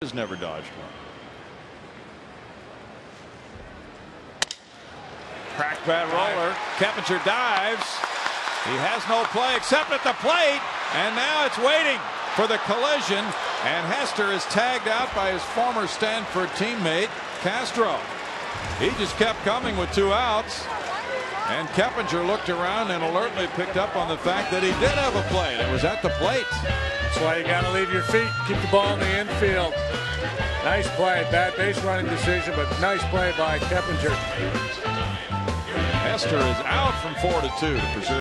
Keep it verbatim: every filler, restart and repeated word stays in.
has never dodged one. Crack bat roller. Keppinger dives. He has no play except at the plate, and now it's waiting for the collision, and Hester is tagged out by his former Stanford teammate Castro. He just kept coming with two outs, and Keppinger looked around and alertly picked up on the fact that he did have a play. It was at the plate. That's why you got to leave your feet, keep the ball in the infield. Nice play, bad base running decision, but nice play by Keppinger. Hester is out from four to two to pursue